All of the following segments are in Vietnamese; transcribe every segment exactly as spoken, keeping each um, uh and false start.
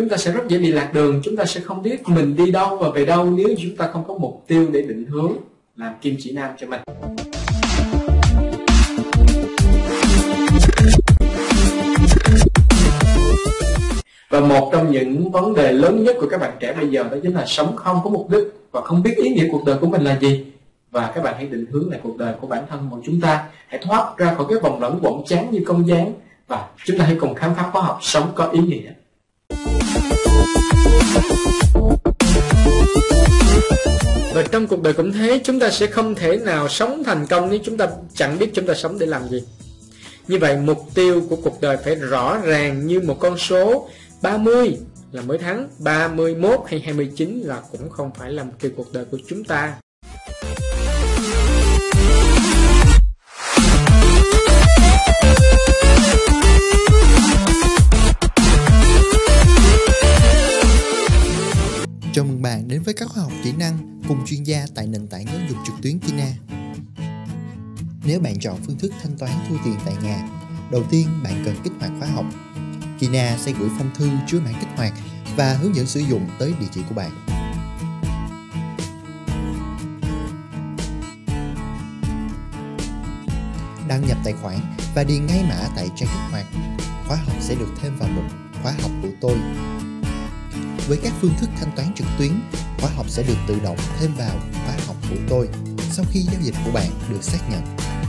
chúng ta sẽ rất dễ bị lạc đường. Chúng ta sẽ không biết mình đi đâu và về đâu nếu chúng ta không có mục tiêu để định hướng, làm kim chỉ nam cho mình. Và một trong những vấn đề lớn nhất của các bạn trẻ bây giờ đó chính là sống không có mục đích và không biết ý nghĩa cuộc đời của mình là gì. Và các bạn hãy định hướng lại cuộc đời của bản thân của chúng ta, hãy thoát ra khỏi cái vòng luẩn quẩn chán như con gián, và chúng ta hãy cùng khám phá khóa học Sống có ý nghĩa. Và trong cuộc đời cũng thế, chúng ta sẽ không thể nào sống thành công nếu chúng ta chẳng biết chúng ta sống để làm gì. Như vậy mục tiêu của cuộc đời phải rõ ràng như một con số. Ba mươi là mới thắng, ba mươi mốt hay hai mươi chín là cũng không phải là mục tiêu cuộc đời của chúng ta. Chào mừng bạn đến với các khóa học kỹ năng cùng chuyên gia tại nền tảng giáo dục trực tuyến Kina. Nếu bạn chọn phương thức thanh toán thu tiền tại nhà, đầu tiên bạn cần kích hoạt khóa học. Kina sẽ gửi phong thư chứa mã kích hoạt và hướng dẫn sử dụng tới địa chỉ của bạn. Đăng nhập tài khoản và điền ngay mã tại trang kích hoạt. Khóa học sẽ được thêm vào mục khóa học của tôi. Với các phương thức thanh toán trực tuyến, khóa học sẽ được tự động thêm vào khóa học của tôi sau khi giao dịch của bạn được xác nhận.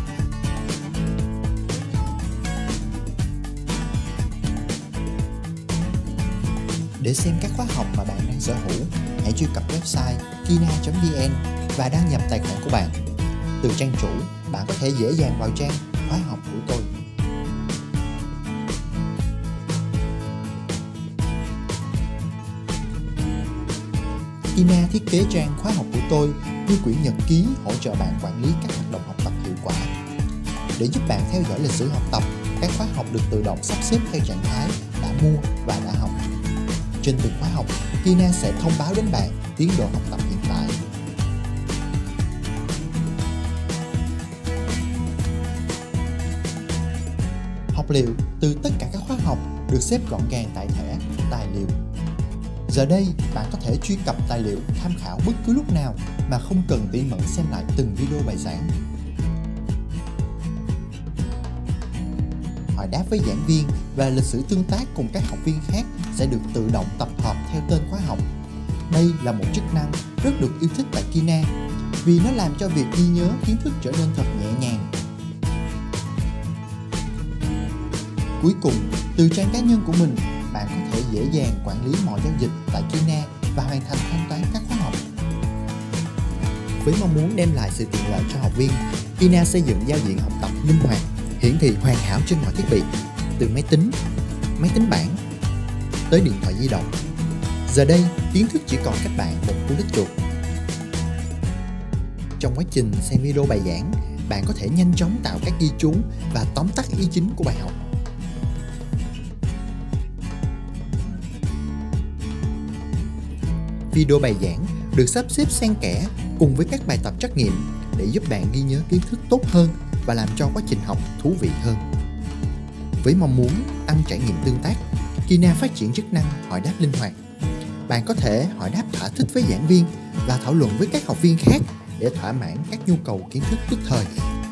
Để xem các khóa học mà bạn đang sở hữu, hãy truy cập website kina chấm vn và đăng nhập tài khoản của bạn. Từ trang chủ, bạn có thể dễ dàng vào trang khóa học của tôi. Kina thiết kế trang khóa học của tôi như quyển nhật ký hỗ trợ bạn quản lý các hoạt động học tập hiệu quả. Để giúp bạn theo dõi lịch sử học tập, các khóa học được tự động sắp xếp theo trạng thái đã mua và đã học. Trên từng khóa học, Kina sẽ thông báo đến bạn tiến độ học tập hiện tại. Học liệu từ tất cả các khóa học được xếp gọn gàng tại thẻ tài liệu. Giờ đây, bạn có thể truy cập tài liệu tham khảo bất cứ lúc nào mà không cần tỉ mẩn xem lại từng video bài giảng. Hỏi đáp với giảng viên và lịch sử tương tác cùng các học viên khác sẽ được tự động tập hợp theo tên khóa học. Đây là một chức năng rất được yêu thích tại Kina vì nó làm cho việc ghi nhớ kiến thức trở nên thật nhẹ nhàng. Cuối cùng, từ trang cá nhân của mình, bạn có thể dễ dàng quản lý mọi giao dịch tại Kina và hoàn thành thanh toán các khóa học. Với mong muốn đem lại sự tiện lợi cho học viên, Kina xây dựng giao diện học tập linh hoạt, hiển thị hoàn hảo trên mọi thiết bị, từ máy tính, máy tính bảng tới điện thoại di động. Giờ đây, kiến thức chỉ còn cách bạn một cú click chuột. Trong quá trình xem video bài giảng, bạn có thể nhanh chóng tạo các ghi chú và tóm tắt ý chính của bài học. Video bài giảng được sắp xếp xen kẽ cùng với các bài tập trắc nghiệm để giúp bạn ghi nhớ kiến thức tốt hơn và làm cho quá trình học thú vị hơn. Với mong muốn tăng trải nghiệm tương tác, Kina phát triển chức năng hỏi đáp linh hoạt. Bạn có thể hỏi đáp thỏa thích với giảng viên và thảo luận với các học viên khác để thỏa mãn các nhu cầu kiến thức tức thời.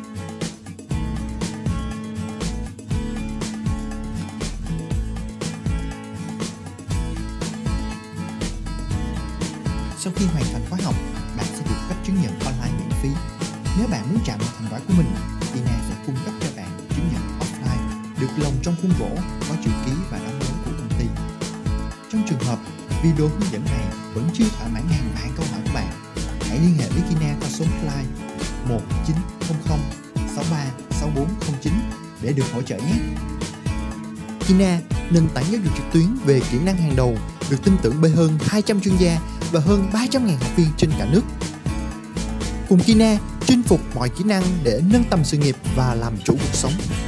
Sau khi hoàn thành khóa học, bạn sẽ được cấp chứng nhận online miễn phí. Nếu bạn muốn chạm vào thành quả của mình, Kina sẽ cung cấp cho bạn chứng nhận offline được lồng trong khuôn gỗ có chữ ký và đóng dấu của công ty. Trong trường hợp video hướng dẫn này vẫn chưa thỏa mãn ngàn vạn câu hỏi của bạn, hãy liên hệ với Kina qua số hotline một chín không không sáu ba sáu bốn không chín để được hỗ trợ nhé. Kina, nền tảng giáo dục trực tuyến về kỹ năng hàng đầu, được tin tưởng bởi hơn hai trăm chuyên gia và hơn ba trăm nghìn học viên trên cả nước. Cùng Kina, chinh phục mọi kỹ năng để nâng tầm sự nghiệp và làm chủ cuộc sống.